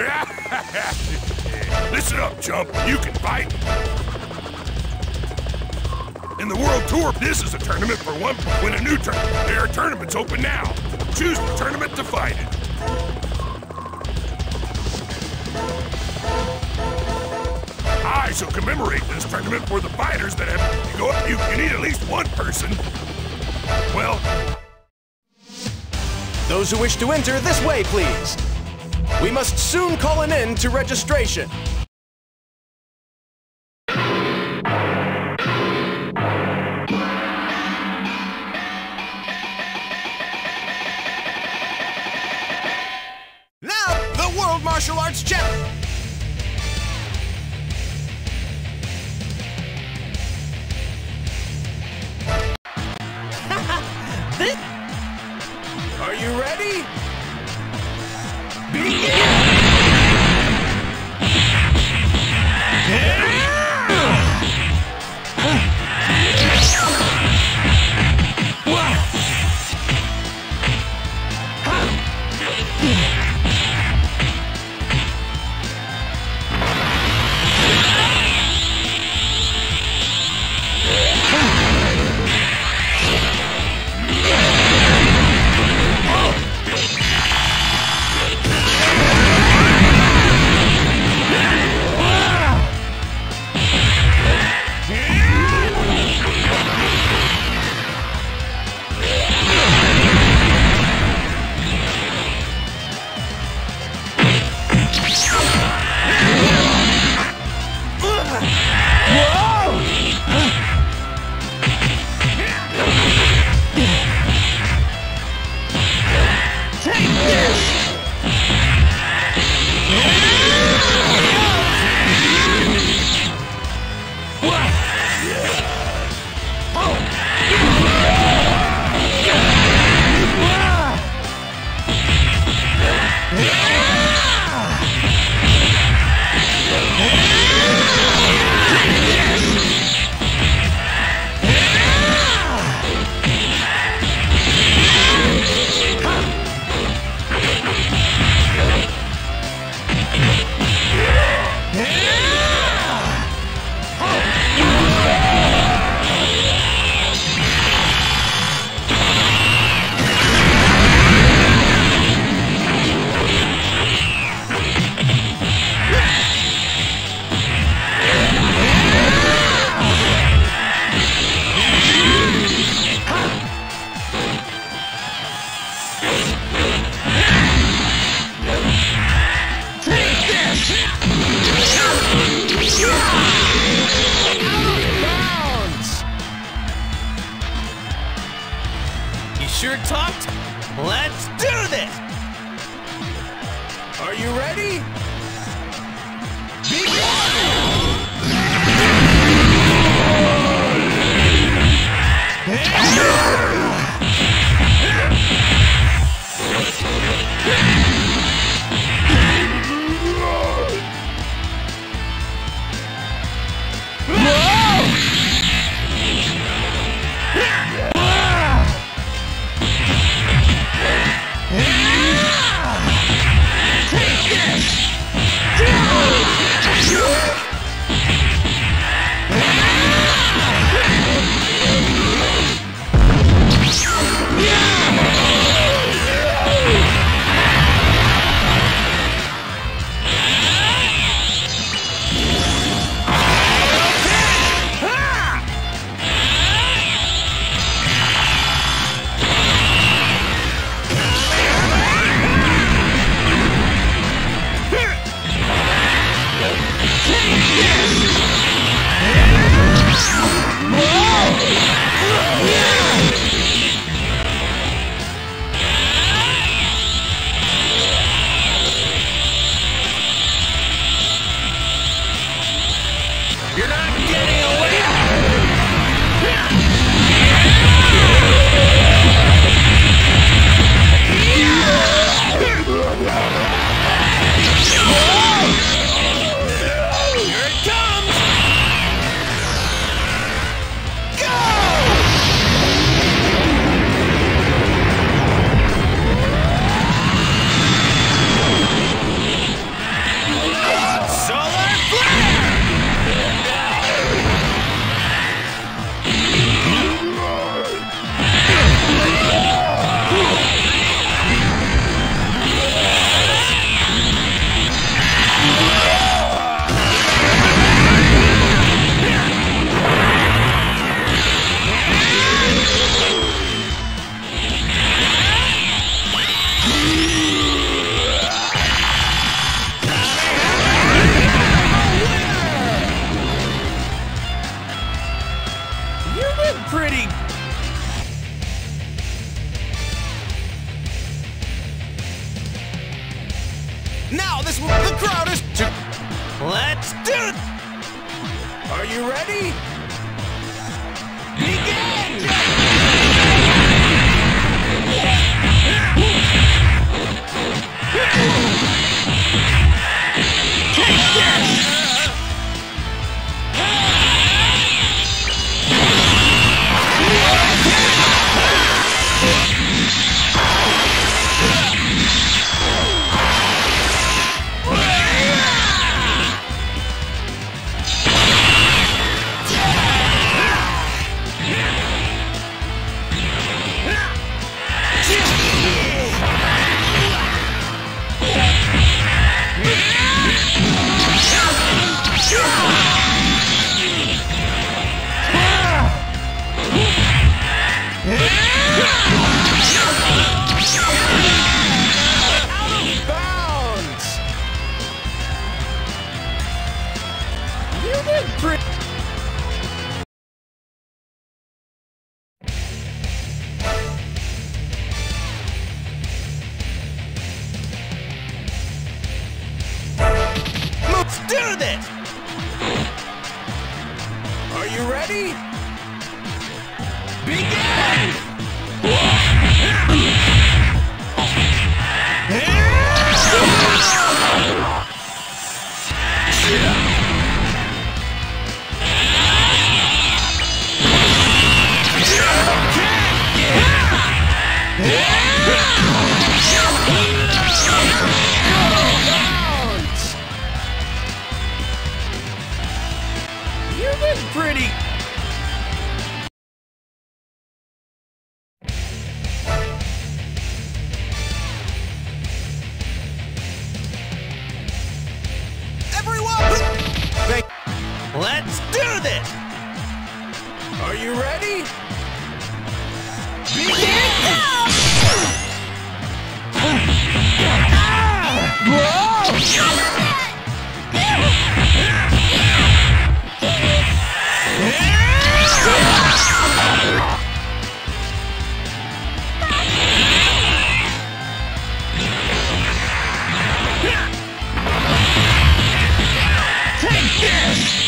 Listen up, chump. You can fight. In the World Tour, this is a tournament for one. Win a new tournament. There are tournaments open now. Choose the tournament to fight in. I shall commemorate this tournament for the fighters that have to go up. You need at least one person. Well, those who wish to enter this way, please. We must soon call an end to registration. Now, the World Martial Arts Champion. Are you ready? Begin! Sure talked. Let's do this! Are you ready? The crowd is too... Let's do it! Are you ready? Begin! Take this! Let's do this! Are you ready? Begin! You've been pretty... Everyone! Let's do this! Are you ready? Begin! Take this!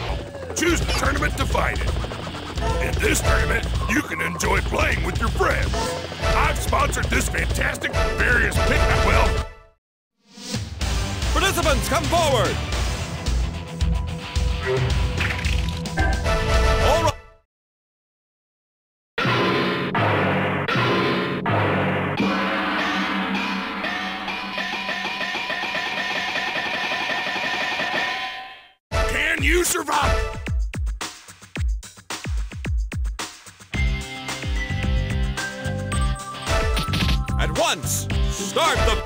Choose the tournament to fight in. In this tournament, you can enjoy playing with your friends. sponsored this fantastic various well. Participants, come forward! All right. Can you survive? At once, start the...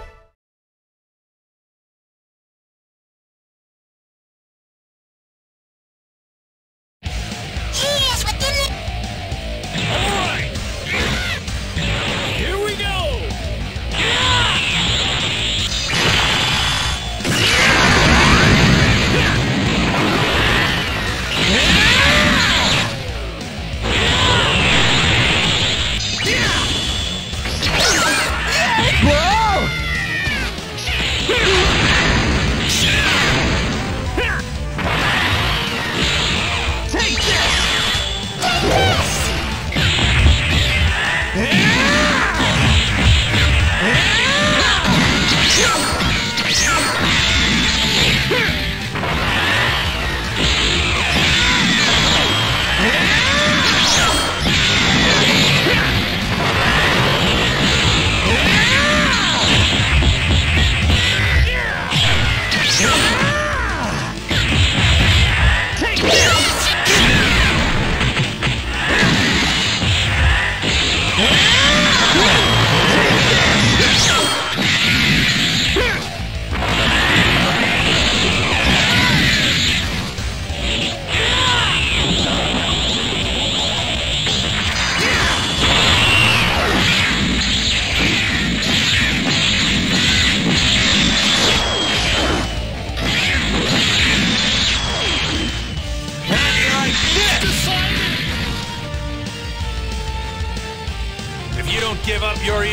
If you don't give up your...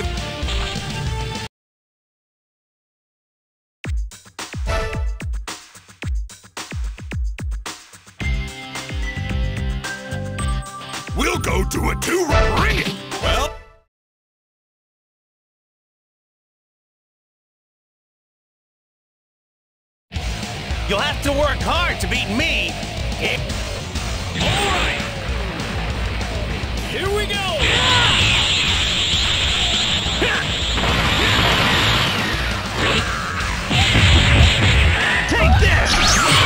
We'll go to a ring it. Well... You'll have to work hard to beat me. All right. Here we go. Take this!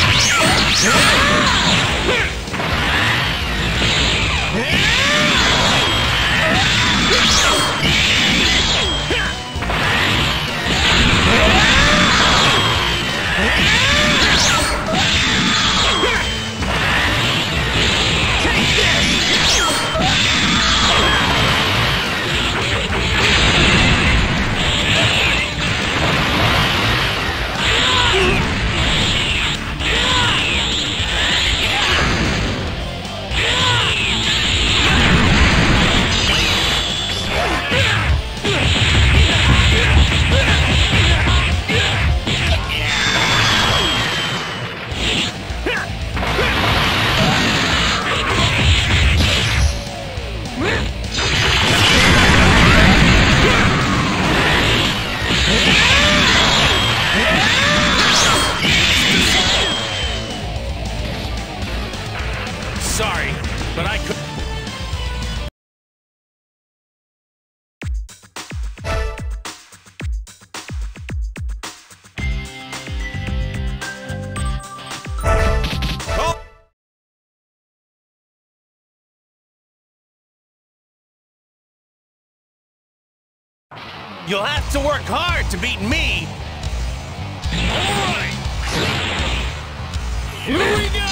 Sorry, but I could... Oh. You'll have to work hard to beat me. All right. Here we go.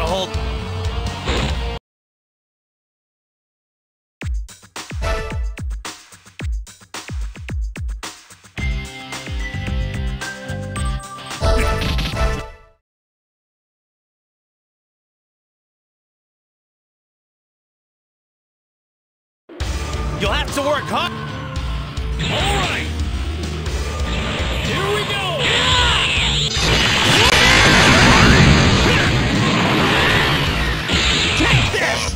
hold. You'll have to work hard. All right. Here we go. Take this.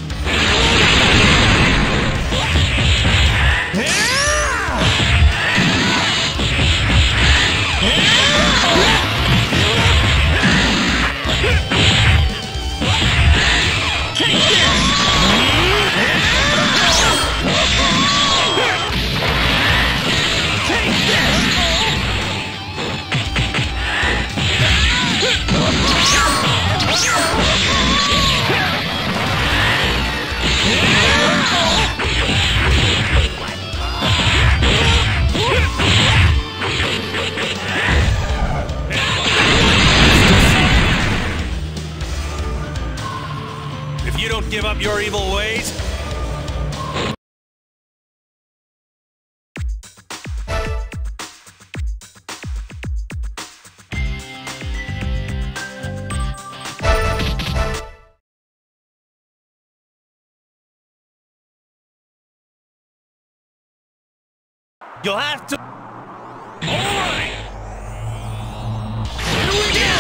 If you don't give up your evil ways, you'll have to. All right. Here we go.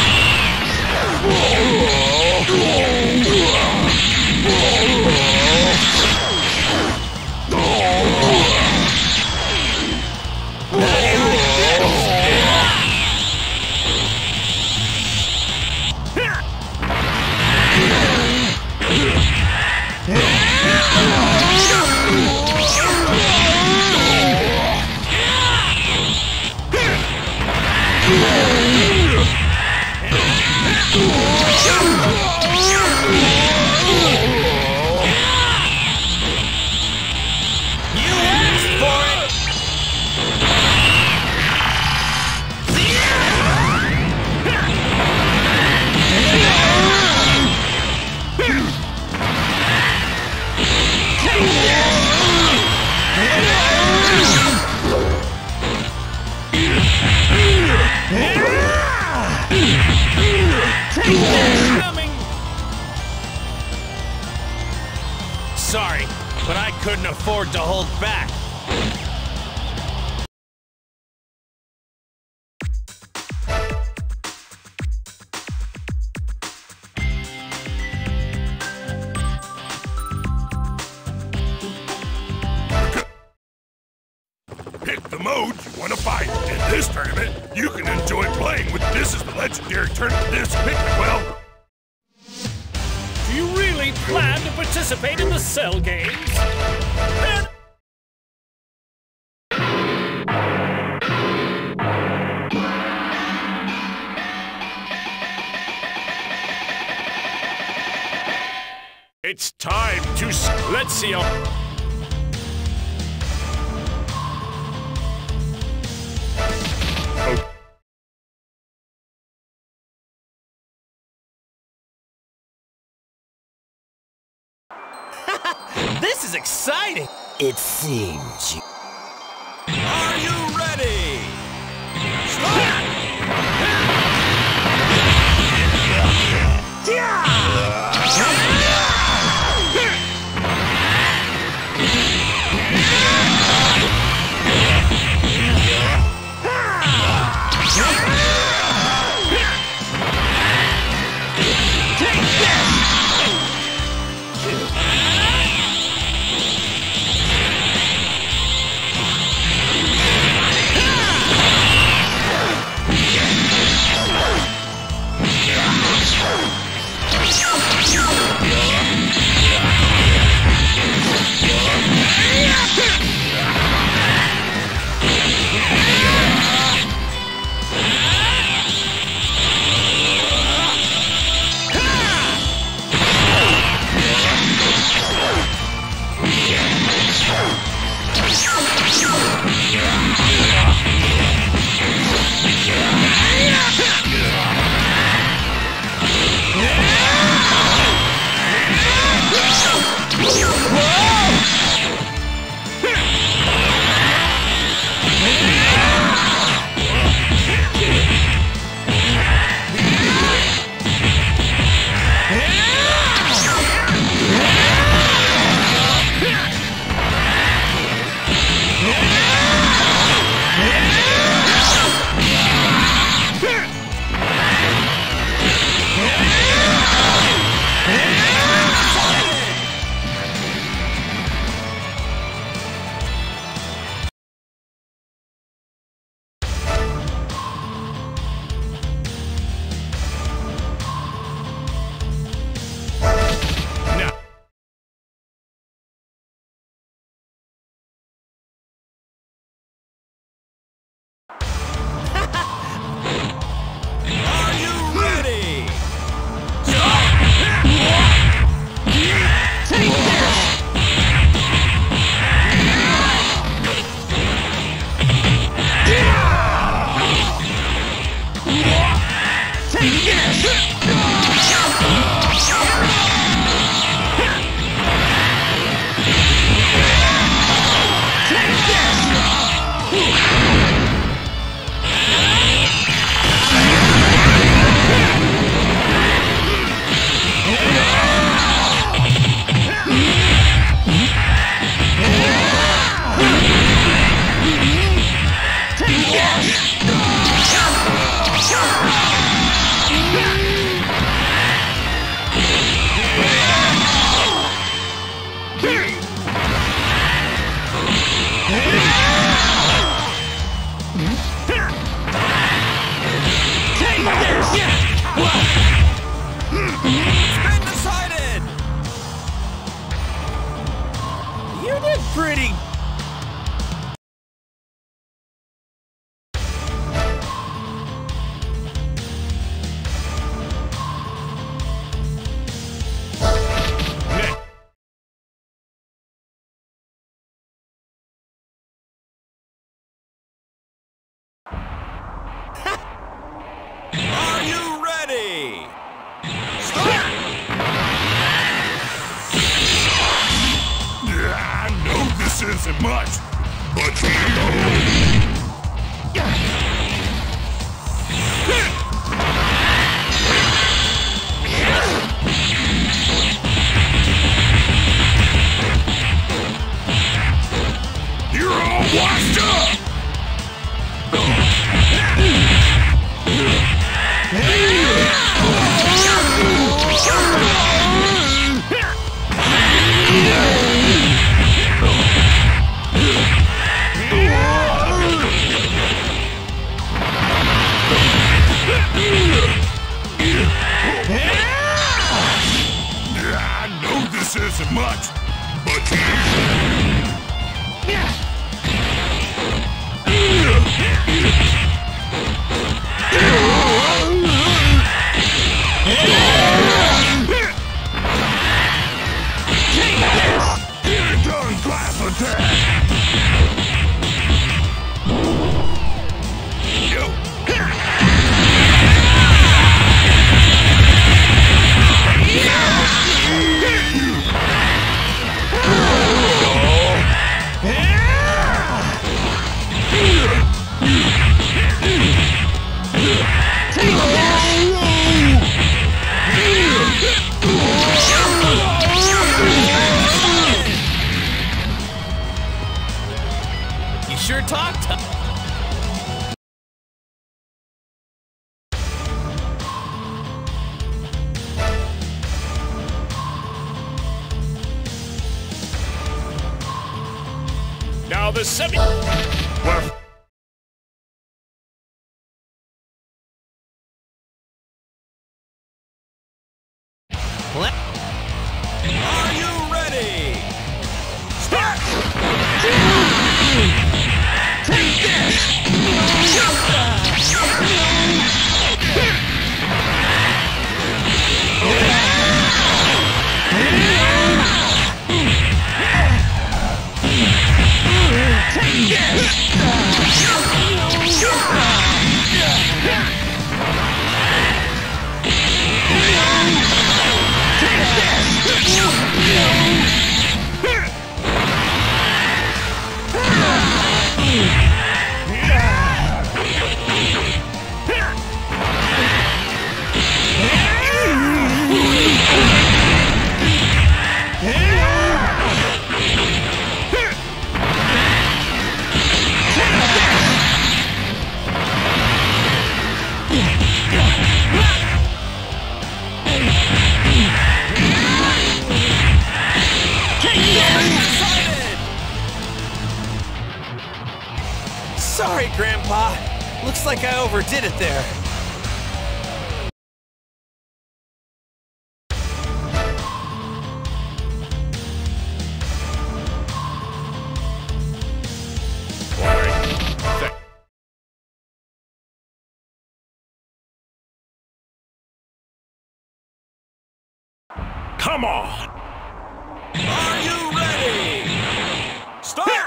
Sorry, but I couldn't afford to hold back. Pick the mode you want to fight. In this tournament, you can enjoy playing with this is the legendary tournament. This pick, well. Do you really plan to participate in the Cell Games? Then It's time to let's see how. This is exciting. It seems you... Are you ready? much, but you're all washed up! I know this isn't much, but here comes glass attack! Yo! You sure talk tough. Now the semi... Left. Are you ready? Start! Take this! Sorry, Grandpa. Looks like I overdid it there. Come on! Are you ready? Start!